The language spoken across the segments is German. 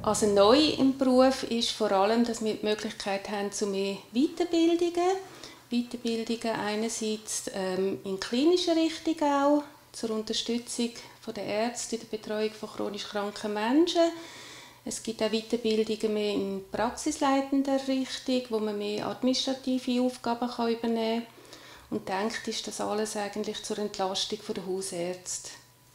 Also neu im Beruf ist vor allem, dass wir die Möglichkeit haben zu mehr Weiterbildungen. Weiterbildungen einerseits in klinischer Richtung auch, zur Unterstützung der Ärzte in der Betreuung von chronisch kranken Menschen. Es gibt auch Weiterbildungen mehr in praxisleitender Richtung, wo man mehr administrative Aufgaben übernehmen kann. Und denkt ist das alles eigentlich zur Entlastung der Hausärzte.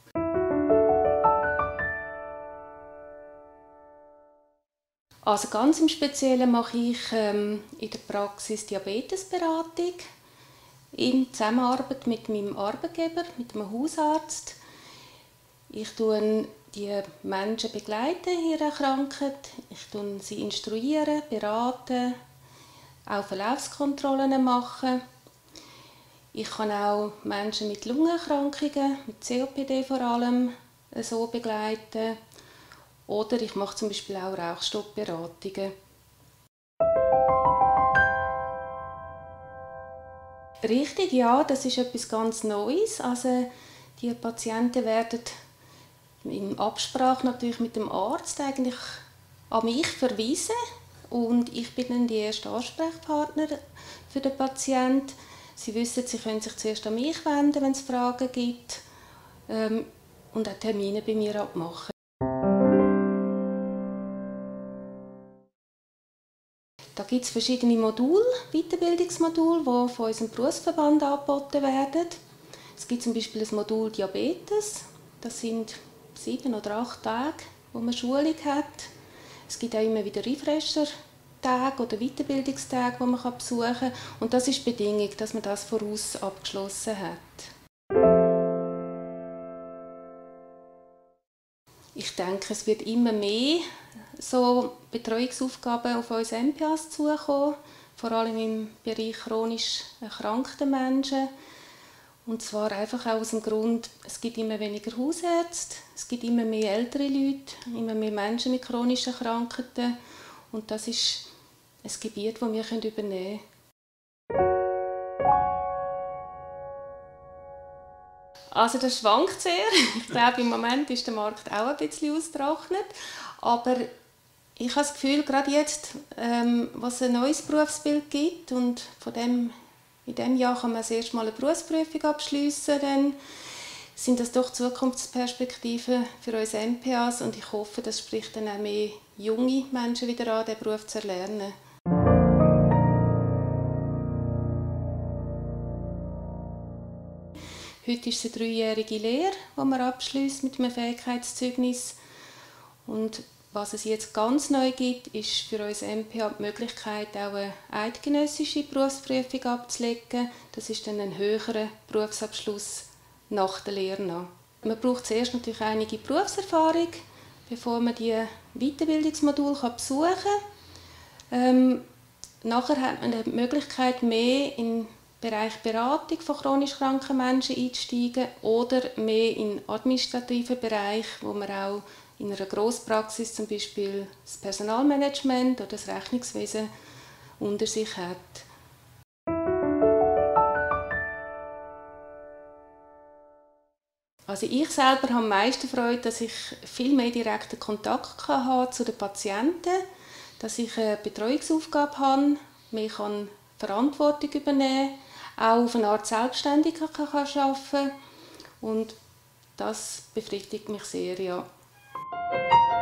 Also ganz im Speziellen mache ich in der Praxis Diabetesberatung in Zusammenarbeit mit meinem Arbeitgeber, mit einem Hausarzt. Ich begleite die Menschen in ihrer Krankheit, ich sie instruieren, beraten, auch Verlaufskontrollen machen. Ich kann auch Menschen mit Lungenerkrankungen, mit COPD vor allem, so begleiten. Oder ich mache zum Beispiel auch Rauchstoppberatungen. Richtig, ja, das ist etwas ganz Neues. Also die Patienten werden in Absprache natürlich mit dem Arzt eigentlich an mich verwiesen und ich bin dann die erste Ansprechpartner für den Patienten. Sie wissen, sie können sich zuerst an mich wenden, wenn es Fragen gibt und auch Termine bei mir abmachen. Da gibt es verschiedene Module, Weiterbildungsmodule, die von unserem Berufsverband angeboten werden. Es gibt zum Beispiel das Modul Diabetes. Das sind 7 oder 8 Tage, wo man Schulung hat. Es gibt auch immer wieder Refresher-Tage oder Weiterbildungstage, die man besuchen kann. Und das ist die Bedingung, dass man das voraus abgeschlossen hat. Ich denke, es wird immer mehr so Betreuungsaufgaben auf uns MPAs zukommen, vor allem im Bereich chronisch erkrankter Menschen. Und zwar einfach auch aus dem Grund, es gibt immer weniger Hausärzte, es gibt immer mehr ältere Leute, immer mehr Menschen mit chronischen Krankheiten. Und das ist ein Gebiet, das wir übernehmen können. Also das schwankt sehr. Ich glaube, im Moment ist der Markt auch ein bisschen ausgetrocknet. Aber ich habe das Gefühl, gerade jetzt, was ein neues Berufsbild gibt und in diesem Jahr kann man das erste Mal eine Berufsprüfung abschliessen, dann sind das doch Zukunftsperspektiven für uns MPAs und ich hoffe, das spricht dann auch mehr junge Menschen wieder an, diesen Beruf zu erlernen. Heute ist es eine 3-jährige Lehre, die man abschließt mit einem Fähigkeitszeugnis. Und was es jetzt ganz neu gibt, ist für uns MPA die Möglichkeit, auch eine eidgenössische Berufsprüfung abzulegen. Das ist dann ein höherer Berufsabschluss nach der Lehre. Man braucht zuerst natürlich einige Berufserfahrung, bevor man die Weiterbildungsmodule besuchen kann. Nachher hat man die Möglichkeit, mehr in Bereich Beratung von chronisch kranken Menschen einzusteigen oder mehr in den administrativen Bereich, wo man auch in einer Grosspraxis zum Beispiel das Personalmanagement oder das Rechnungswesen unter sich hat. Also ich selber habe am meisten Freude, dass ich viel mehr direkten Kontakt habe zu den Patienten, dass ich eine Betreuungsaufgabe habe, mehr Verantwortung übernehmen kann, auch auf eine Art selbstständig arbeiten kann. Und das befriedigt mich sehr, ja.